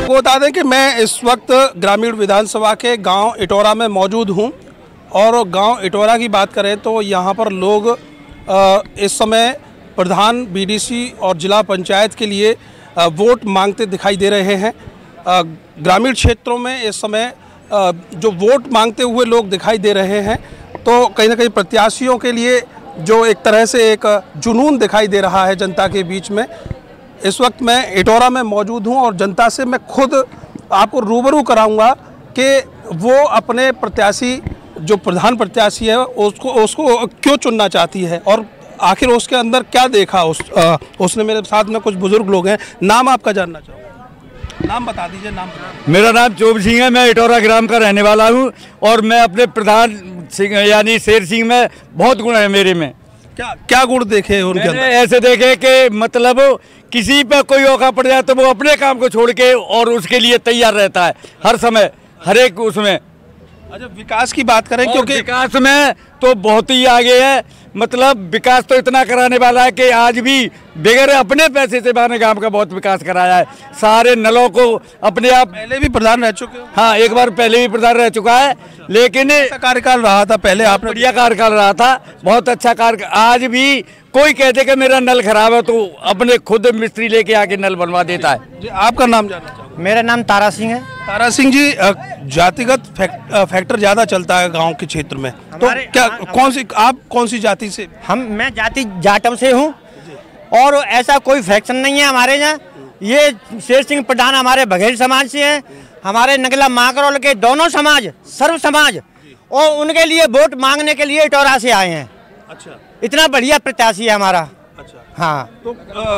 आपको बता दें कि मैं इस वक्त ग्रामीण विधानसभा के गांव इटौरा में मौजूद हूं और गांव इटौरा की बात करें तो यहां पर लोग इस समय प्रधान, बीडीसी और जिला पंचायत के लिए वोट मांगते दिखाई दे रहे हैं। ग्रामीण क्षेत्रों में इस समय जो वोट मांगते हुए लोग दिखाई दे रहे हैं, तो कहीं ना कहीं प्रत्याशियों के लिए जो एक तरह से एक जुनून दिखाई दे रहा है जनता के बीच में। इस वक्त मैं इटौरा में मौजूद हूं और जनता से मैं खुद आपको रूबरू कराऊंगा कि वो अपने प्रत्याशी, जो प्रधान प्रत्याशी है, उसको क्यों चुनना चाहती है और आखिर उसके अंदर क्या देखा उसने। मेरे साथ में कुछ बुजुर्ग लोग हैं। नाम आपका जानना चाहूँगा, नाम बता दीजिए। नाम मेरा नाम चोब सिंह है, मैं इटौरा ग्राम का रहने वाला हूँ और मैं अपने प्रधान सिंह यानी शेर सिंह में बहुत गुण है मेरे में। क्या गुण देखे उनके अंदर? ऐसे देखे कि मतलब किसी पे कोई औका पड़ जाए तो वो अपने काम को छोड़ के और उसके लिए तैयार रहता है हर समय, हर एक उसमें। अच्छा, विकास की बात करें, क्योंकि विकास में तो बहुत ही आगे है। मतलब विकास तो इतना कराने वाला है कि आज भी बगैर अपने पैसे से मैंने गांव का बहुत विकास कराया है। सारे नलों को अपने आप, पहले भी प्रधान रह चुके हो? हाँ, एक बार पहले भी प्रधान रह चुका है, लेकिन कार्यकाल रहा था पहले आपने? बढ़िया कार्यकाल रहा था, बहुत अच्छा कार्य। आज भी कोई कहते कि मेरा नल खराब है तो अपने खुद मिस्त्री लेके आके नल बनवा देता है। जी, आपका नाम जानना चाहूँगा। मेरा नाम तारा सिंह है। तारा सिंह जी, जातिगत फैक्टर ज्यादा चलता है गांव के क्षेत्र में, तो क्या आप कौन सी जाति से? मैं जाटम से हूँ और ऐसा कोई फैक्शन नहीं है हमारे यहाँ। ये शेर सिंह प्रधान हमारे बघेल समाज से हैं, हमारे नगला माकरोल के दोनों समाज, सर्व समाज, और उनके लिए वोट मांगने के लिए इटौरा से आए हैं। अच्छा, इतना बढ़िया प्रत्याशी है हमारा। अच्छा, हाँ। तो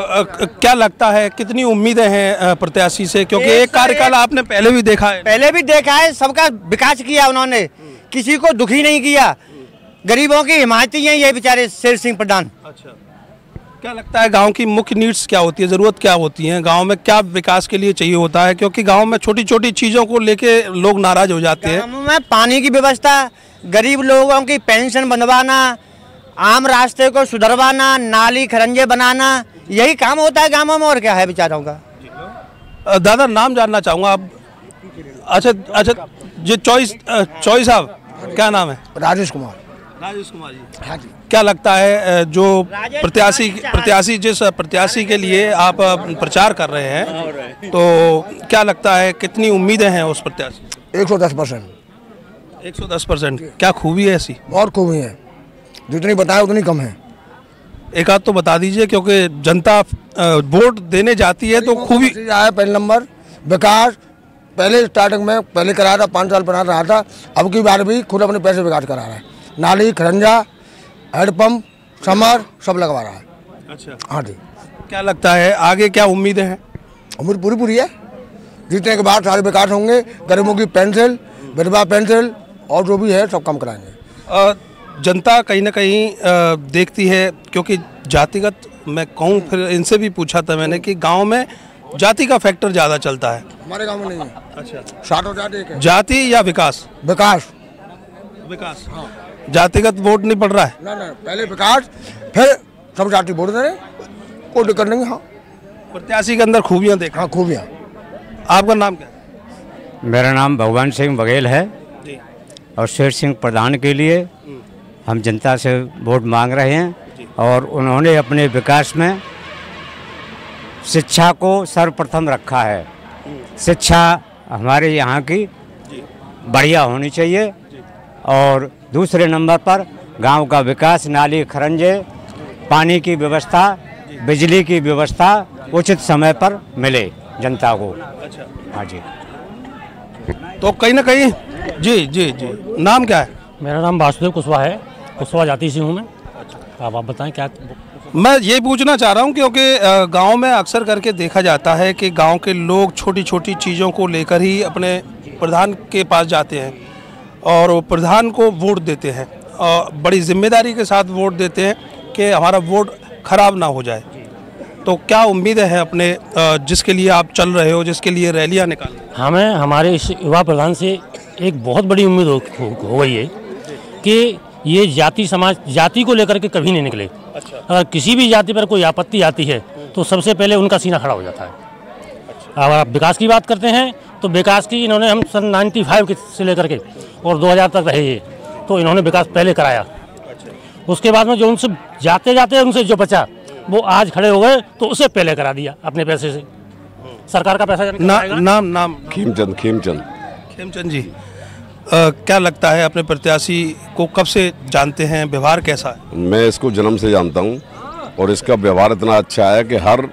क्या लगता है, कितनी उम्मीदें हैं प्रत्याशी से? क्योंकि एक कार्यकाल आपने पहले भी देखा है। सबका विकास किया उन्होंने, किसी को दुखी नहीं किया, गरीबों की हिमायती हैं ये बेचारे शेर सिंह प्रधान। अच्छा, क्या लगता है गांव की मुख्य नीड्स क्या होती है, ज़रूरत क्या होती है गांव में? क्या विकास के लिए चाहिए होता है? क्योंकि गांव में छोटी छोटी चीज़ों को लेके लोग नाराज हो जाते हैं। गाँव में पानी की व्यवस्था, गरीब लोगों की पेंशन बनवाना, आम रास्ते को सुधरवाना, नाली खरंजे बनाना, यही काम होता है गाँवों में, और क्या है बेचारों का। दादा, नाम जानना चाहूँगा आप। अच्छा जी, चॉइस साहब, क्या नाम है? राजेश कुमार। राजेश कुमार जी, हाँ जी। क्या लगता है जो प्रत्याशी जिस प्रत्याशी के लिए आप प्रचार कर रहे हैं, तो क्या लगता है कितनी उम्मीदें हैं उस प्रत्याशी? 110%। 110%? क्या खूबी है ऐसी? बहुत खूबी है, जितनी बताए उतनी कम है। एक आध तो बता दीजिए, क्योंकि जनता वोट देने जाती है तो खूबी आया। पहले नंबर विकास, पहले स्टार्टिंग में पहले करा था, 5 साल बना रहा था, अब की बार भी खुद अपने पैसे विकास करा रहा है। नाली खरंजा, हैंडपम्प, समर सब लगवा रहा है। अच्छा, हाँ जी। क्या लगता है आगे क्या उम्मीदें हैं? उम्मीद पूरी है, जीतने के बाद सारे विकास होंगे। गरीबों की पेंशन, विधवा पेंशन और जो भी है सब काम कराएंगे। जनता कहीं ना कहीं देखती है, क्योंकि जातिगत, मैं कहूँ, फिर इनसे भी पूछा था मैंने कि गांव में जाति का फैक्टर ज़्यादा चलता है। हमारे गांव में नहीं है। अच्छा, 60 जाति है। जाति या विकास? विकास। हाँ, जातिगत वोट नहीं पड़ रहा है ना, पहले विकास, फिर सब जाति वोट दे रहे, कोई दिक्कत नहीं। हाँ, प्रत्याशी के अंदर खूबियाँ देख। हाँ, खूबियाँ। आपका नाम क्या है? मेरा नाम भगवान सिंह बघेल है जी। और शेर सिंह प्रधान के लिए हम जनता से वोट मांग रहे हैं और उन्होंने अपने विकास में शिक्षा को सर्वप्रथम रखा है। शिक्षा हमारे यहाँ की बढ़िया होनी चाहिए और दूसरे नंबर पर गांव का विकास, नाली खरंजे, पानी की व्यवस्था, बिजली की व्यवस्था उचित समय पर मिले जनता को। अच्छा, हाँ जी। तो कहीं ना कहीं जी, नाम क्या है? मेरा नाम वासुदेव कुशवाहा है, कुशवाहा जाति से हूँ मैं। आप बताएं क्या? मैं ये पूछना चाह रहा हूँ, क्योंकि गांव में अक्सर करके देखा जाता है कि गांव के लोग छोटी छोटी चीज़ों को लेकर ही अपने प्रधान के पास जाते हैं और वो प्रधान को वोट देते हैं और बड़ी जिम्मेदारी के साथ वोट देते हैं कि हमारा वोट खराब ना हो जाए। तो क्या उम्मीदें हैं अपने जिसके लिए आप चल रहे हो, जिसके लिए रैलियाँ निकाल? हमें हमारे इस युवा प्रधान से एक बहुत बड़ी उम्मीद हो गई है कि ये जाति समाज, जाति को लेकर के कभी नहीं निकले। अगर किसी भी जाति पर कोई आपत्ति आती है तो सबसे पहले उनका सीना खड़ा हो जाता है। अब आप विकास की बात करते हैं तो विकास की इन्होंने हम सन 95 से लेकर के और 2000 तक रहे ये, तो इन्होंने विकास पहले कराया। उसके बाद में जो उनसे जाते जाते उनसे जो बचा वो आज खड़े हो गए तो उसे पहले करा दिया अपने पैसे से। सरकार का पैसा नाम खेमचंद जी, क्या लगता है अपने प्रत्याशी को कब से जानते हैं, व्यवहार कैसा है? मैं इसको जन्म से जानता हूँ और इसका व्यवहार इतना अच्छा है कि हर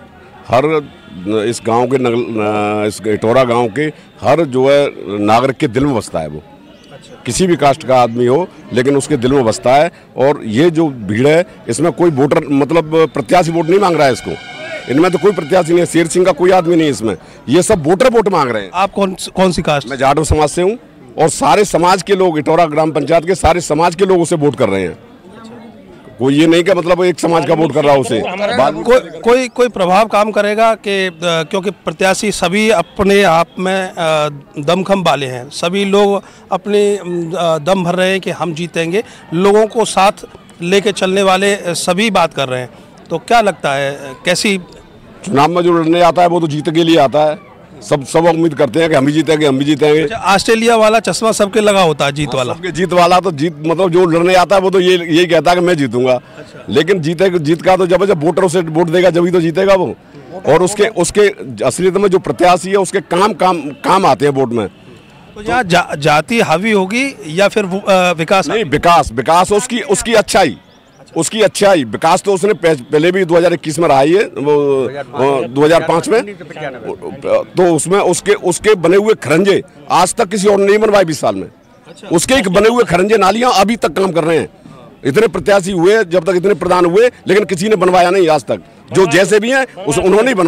इस गांव के इस इटौरा गांव के हर जो है नागरिक के दिल में बसता है वो। किसी भी कास्ट का आदमी हो लेकिन उसके दिल में बसता है। और ये जो भीड़ है इसमें कोई वोटर मतलब प्रत्याशी वोट नहीं मांग रहा है इसको, इनमें तो कोई प्रत्याशी नहीं है, शेर सिंह का कोई आदमी नहीं है इसमें, ये सब वोटर वोट मांग रहे हैं। आप कौन सी कास्ट? मैं जाटव समाज से हूँ और सारे समाज के लोग, इटौरा ग्राम पंचायत के सारे समाज के लोग उसे वोट कर रहे हैं। कोई ये नहीं कि मतलब एक समाज का वोट कर रहा उसे। कोई प्रभाव काम करेगा कि क्योंकि प्रत्याशी सभी अपने आप में दमखम वाले हैं, सभी लोग अपने दम भर रहे हैं कि हम जीतेंगे, लोगों को साथ लेके चलने वाले सभी बात कर रहे हैं, तो क्या लगता है कैसी? चुनाव में जो लड़ने आता है वो तो जीत के लिए आता है, सब उम्मीद करते हैं कि हम ही जीतेंगे। ऑस्ट्रेलिया वाला चश्मा सबके लगा होता है, जीत वाला। जीत वाला तो जीत मतलब जो लड़ने आता है वो तो यही कहता है कि मैं जीतूंगा। लेकिन जीत का तो जब वोटर उसे वोट देगा जब ही तो जीतेगा वो। और उसके असलियत में जो प्रत्याशी है उसके काम आते हैं वोट में। तो यहाँ जाति हावी होगी या फिर विकास? नहीं, विकास उसकी अच्छाई, उसकी अच्छाई। विकास तो उसने पहले भी 2021 में रहा ही है, वो 2005 में, तो उसमें उसके बने हुए खरंजे आज तक किसी और ने नहीं बनवाए 20 साल में। उसके एक बने हुए खरंजे नालियां अभी तक काम कर रहे हैं। इतने प्रत्याशी हुए, जब तक इतने प्रधान हुए, लेकिन किसी ने बनवाया नहीं आज तक। जो जैसे भी हैं उन्होंने ही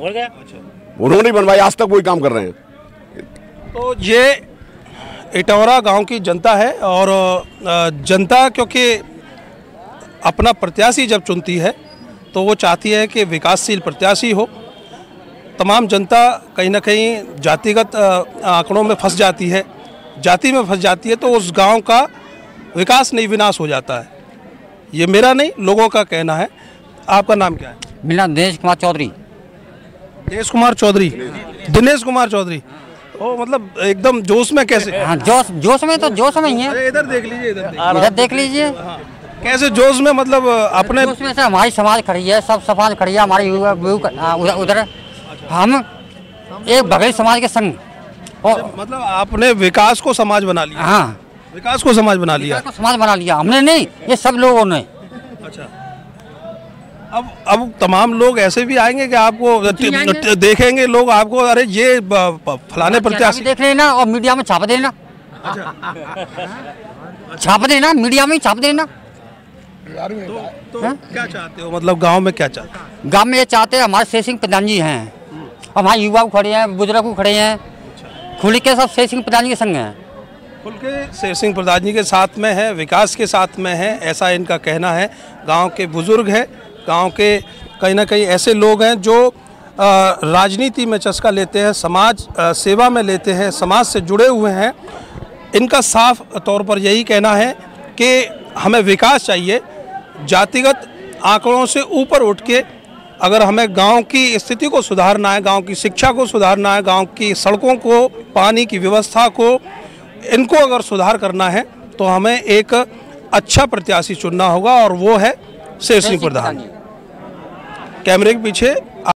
बनवाए, आज तक वही काम कर रहे हैं। तो ये इटौरा गाँव की जनता है और जनता क्योंकि अपना प्रत्याशी जब चुनती है तो वो चाहती है कि विकासशील प्रत्याशी हो। तमाम जनता कहीं ना कहीं जातिगत आंकड़ों में फंस जाती है, जाति में फंस जाती है, तो उस गांव का विकास नहीं विनाश हो जाता है। ये मेरा नहीं, लोगों का कहना है। आपका नाम क्या है? मेरा दिनेश कुमार चौधरी। दिनेश कुमार चौधरी। ओ मतलब एकदम जोश में कैसे? हाँ, जोश में ही है। इधर देख लीजिए। कैसे जोश में? मतलब अपने जोश में से हमारी समाज खड़ी है, सब समाज खड़ी है हमारी उधर। हम एक बघेल समाज के संग मतलब आपने विकास को समाज बना लिया? हाँ, विकास को समाज बना लिया। हमने नहीं, ये सब लोगों ने। अच्छा, अब तमाम लोग ऐसे भी आएंगे कि आपको देखेंगे लोग, आपको अरे ये फलाने प्रत्याशी देख लेना और मीडिया में छाप देना। छाप देना, मीडिया में छाप देना। तो क्या चाहते हो, मतलब गांव में क्या चाहते हो? गांव में ये चाहते हैं हमारे शेर सिंह प्रधान जी हैं, हमारे युवा खड़े हैं, बुजुर्ग खड़े हैं, खुल के सब शेर सिंह प्रधान जी के संग हैं। खुल के शेर सिंह प्रधान जी के साथ में है, विकास के साथ में है, ऐसा इनका कहना है। गांव के बुजुर्ग हैं, गांव के कहीं ना कहीं ऐसे लोग हैं जो राजनीति में चस्का लेते हैं, समाज सेवा में लेते हैं, समाज से जुड़े हुए हैं। इनका साफ तौर पर यही कहना है कि हमें विकास चाहिए, जातिगत आंकड़ों से ऊपर उठ के अगर हमें गांव की स्थिति को सुधारना है, गांव की शिक्षा को सुधारना है, गांव की सड़कों को, पानी की व्यवस्था को, इनको अगर सुधार करना है तो हमें एक अच्छा प्रत्याशी चुनना होगा और वो है शेर सिंह प्रधान। कैमरे के पीछे